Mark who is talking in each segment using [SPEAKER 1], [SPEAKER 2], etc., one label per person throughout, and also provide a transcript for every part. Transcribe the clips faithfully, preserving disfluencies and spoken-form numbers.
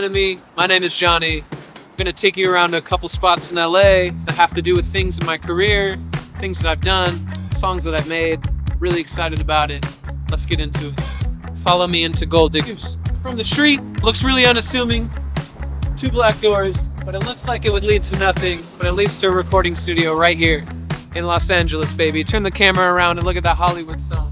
[SPEAKER 1] Enemy. My name is Jawny. I'm gonna take you around to a couple spots in L A that have to do with things in my career, things that I've done, songs that I've made. Really excited about it. Let's get into it. Follow me into Gold Diggers. From the street, looks really unassuming. Two black doors, but it looks like it would lead to nothing, but it leads to a recording studio right here in Los Angeles, baby. Turn the camera around and look at that Hollywood sign.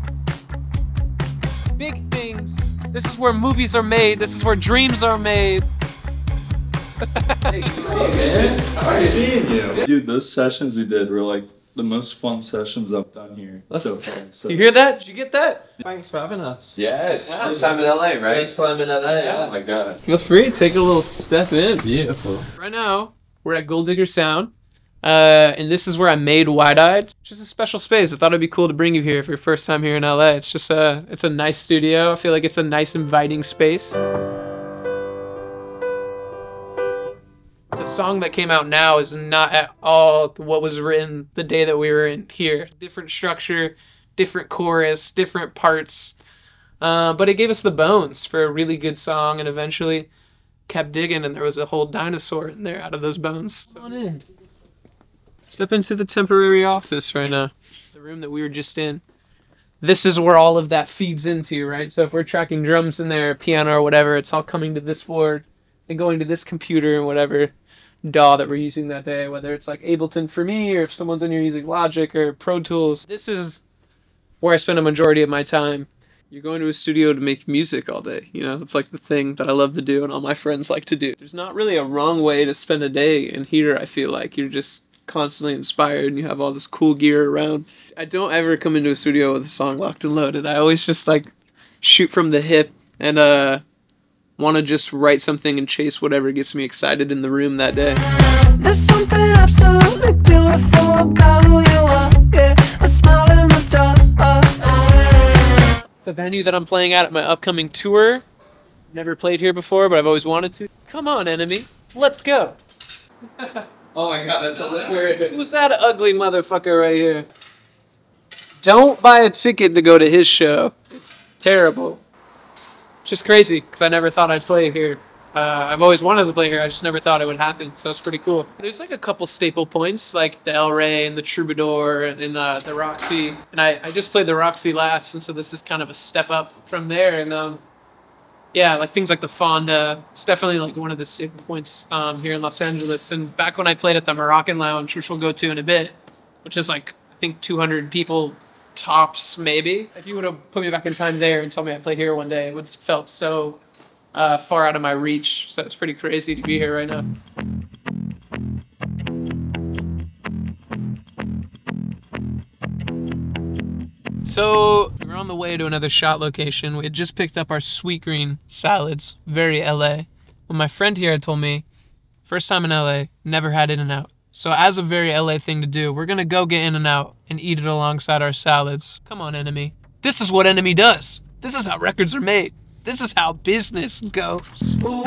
[SPEAKER 1] Big things. This is where movies are made. This is where dreams are made.
[SPEAKER 2] Hey, good to see you, man. How are you? Seeing you. Dude, those sessions we did were like the most fun sessions I've done here so far. So.
[SPEAKER 1] You hear that? Did you get that? Thanks for having us.
[SPEAKER 3] Yes. Yeah, first time in L A, right?
[SPEAKER 1] First time in L A.
[SPEAKER 3] Yeah. Oh my god.
[SPEAKER 1] Feel free to take a little step in.
[SPEAKER 3] Beautiful.
[SPEAKER 1] Right now, we're at Gold Digger Sound. Uh, and this is where I made Wide Eyed. Just a special space. I thought it'd be cool to bring you here for your first time here in L A. It's just a, it's a nice studio. I feel like it's a nice, inviting space. The song that came out now is not at all what was written the day that we were in here. Different structure, different chorus, different parts. Uh, but it gave us the bones for a really good song, and eventually kept digging, and there was a whole dinosaur in there out of those bones. Come on in. Step into the temporary office right now. The room that we were just in. This is where all of that feeds into, right? So if we're tracking drums in there, piano or whatever, it's all coming to this board and going to this computer and whatever D A W that we're using that day, whether it's like Ableton for me or if someone's in here using Logic or Pro Tools. This is where I spend a majority of my time. You're going to a studio to make music all day, you know? It's like the thing that I love to do and all my friends like to do. There's not really a wrong way to spend a day in here, I feel like. You're just constantly inspired and you have all this cool gear around. I don't ever come into a studio with a song locked and loaded. I always just like shoot from the hip and uh want to just write something and chase whatever gets me excited in the room that day.
[SPEAKER 4] There's something absolutely beautiful about who you are, yeah, a smile in the dark.
[SPEAKER 1] The venue that I'm playing at at my upcoming tour. Never played here before, but I've always wanted to. Come on, Enemy, let's go.
[SPEAKER 3] Oh my god, that's hilarious.
[SPEAKER 1] Who's that ugly motherfucker right here? Don't buy a ticket to go to his show. It's terrible. Just crazy, because I never thought I'd play here. Uh, I've always wanted to play here, I just never thought it would happen, so it's pretty cool. There's like a couple staple points, like the El Rey and the Troubadour and uh, the Roxy. And I, I just played the Roxy last, and so this is kind of a step up from there. And um, yeah, like things like the Fonda. It's definitely like one of the staple points um, here in Los Angeles. And back when I played at the Moroccan Lounge, which we'll go to in a bit, which is like, I think two hundred people tops, maybe. If you would have put me back in time there and told me I'd play here one day, it would have felt so uh, far out of my reach. So it's pretty crazy to be here right now. So we're on the way to another shot location. We had just picked up our sweet green salads, very L A. Well, my friend here had told me, first time in L A, never had In-N-Out. So as a very L A thing to do, we're gonna go get In-N-Out and eat it alongside our salads. Come on, Enemy. This is what Enemy does. This is how records are made. This is how business goes. I'm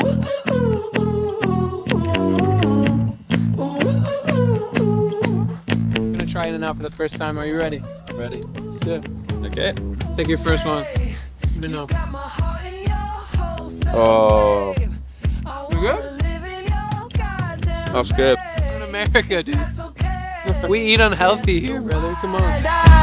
[SPEAKER 1] gonna try In-N-Out for the first time. Are you ready?
[SPEAKER 3] I'm ready.
[SPEAKER 1] Let's do it.
[SPEAKER 3] Okay.
[SPEAKER 1] Take your first one. Let me know.
[SPEAKER 3] Oh.
[SPEAKER 1] You good?
[SPEAKER 3] That's good.
[SPEAKER 1] In America, dude. We eat unhealthy here, brother. Come on.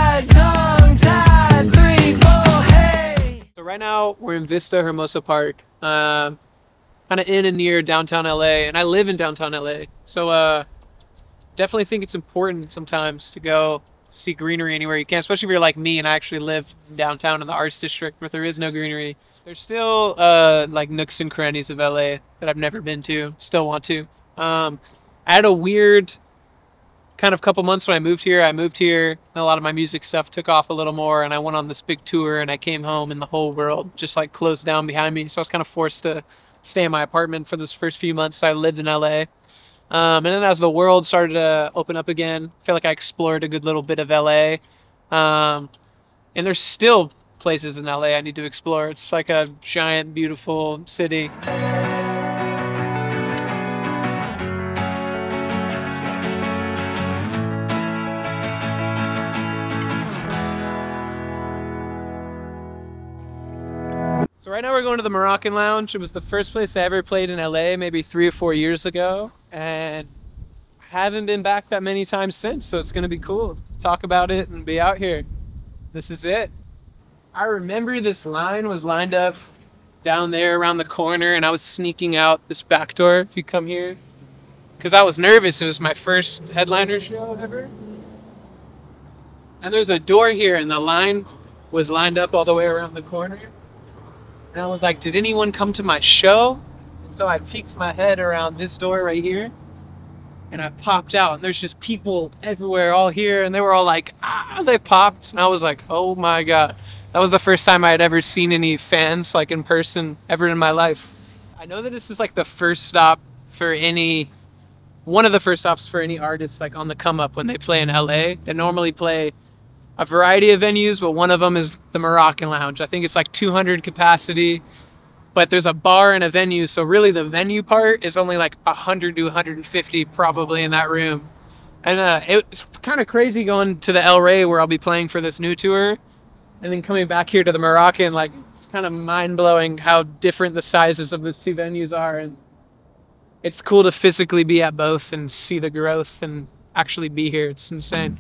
[SPEAKER 1] So right now we're in Vista Hermosa Park, uh, kind of in and near downtown L A, and I live in downtown L A. So uh, definitely think it's important sometimes to go see greenery anywhere you can, especially if you're like me and I actually live downtown in the Arts District where there is no greenery. There's still uh, like nooks and crannies of L A that I've never been to, still want to. Um, I had a weird kind of couple months when I moved here. I moved here and a lot of my music stuff took off a little more, and I went on this big tour and I came home and the whole world just like closed down behind me. So I was kind of forced to stay in my apartment for those first few months I lived in L A. Um, and then as the world started to open up again, I feel like I explored a good little bit of L A. Um, and there's still places in L A I need to explore. It's like a giant, beautiful city. right now we're going to the Moroccan Lounge. It was the first place I ever played in L A maybe three or four years ago, and haven't been back that many times since, so it's gonna be cool to talk about it and be out here. This is it. I remember this line was lined up down there around the corner, and I was sneaking out this back door if you come here, because I was nervous. It was my first headliner show ever. And there's a door here, and the line was lined up all the way around the corner. And I was like, did anyone come to my show? And so I peeked my head around this door right here, and I popped out, and there's just people everywhere all here, and they were all like, ah, they popped. And I was like, oh my God. That was the first time I had ever seen any fans like in person ever in my life. I know that this is like the first stop for any, one of the first stops for any artists like on the come up when they play in L A. They normally play a variety of venues, but one of them is the Moroccan Lounge. I think it's like two hundred capacity, but there's a bar and a venue, so really the venue part is only like one hundred to one hundred fifty probably in that room. And uh, it's kind of crazy going to the El Rey where I'll be playing for this new tour, and then coming back here to the Moroccan. Like, it's kind of mind-blowing how different the sizes of those two venues are, and it's cool to physically be at both and see the growth and actually be here. It's insane.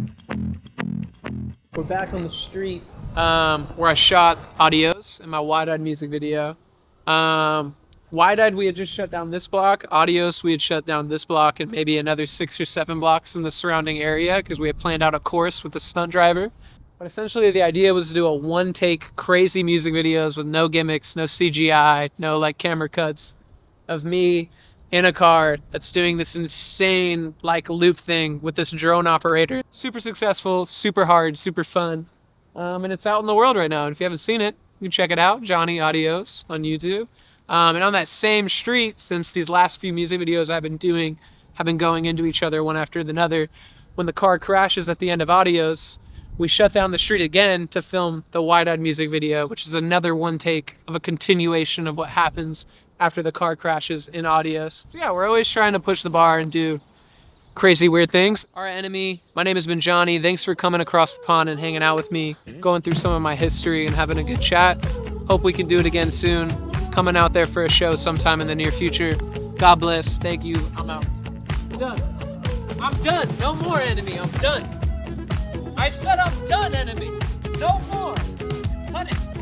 [SPEAKER 1] We're back on the street um, where I shot Adios in my Wide-Eyed music video. Um, Wide-Eyed, we had just shut down this block. Adios, we had shut down this block and maybe another six or seven blocks in the surrounding area because we had planned out a course with a stunt driver. But essentially the idea was to do a one-take crazy music videos with no gimmicks, no C G I, no like camera cuts of me in a car that's doing this insane like loop thing with this drone operator. Super successful, super hard, super fun. Um, and it's out in the world right now. And if you haven't seen it, you can check it out, Jawny Adios on YouTube. Um, and on that same street, since these last few music videos I've been doing have been going into each other one after another, when the car crashes at the end of Adios, we shut down the street again to film the Wide-Eyed music video, which is another one take of a continuation of what happens after the car crashes in Adios. So yeah, we're always trying to push the bar and do crazy weird things. Our enemy, my name has been Jawny. Thanks for coming across the pond and hanging out with me, going through some of my history and having a good chat. Hope we can do it again soon. Coming out there for a show sometime in the near future. God bless. Thank you. I'm out. I'm done. I'm done. No more enemy. I'm done. I said I'm done, enemy. No more. Cut it.